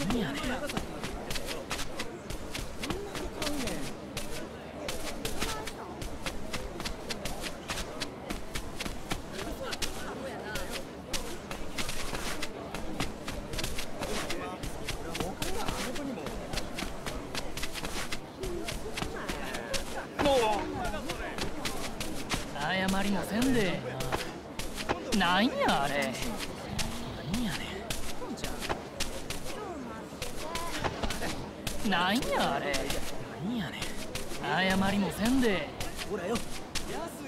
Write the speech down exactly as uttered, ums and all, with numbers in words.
何やねん。謝りもせんでなんやあれ。何やねん。なんやあれ。何やねん。謝りもせんで。ほらよ。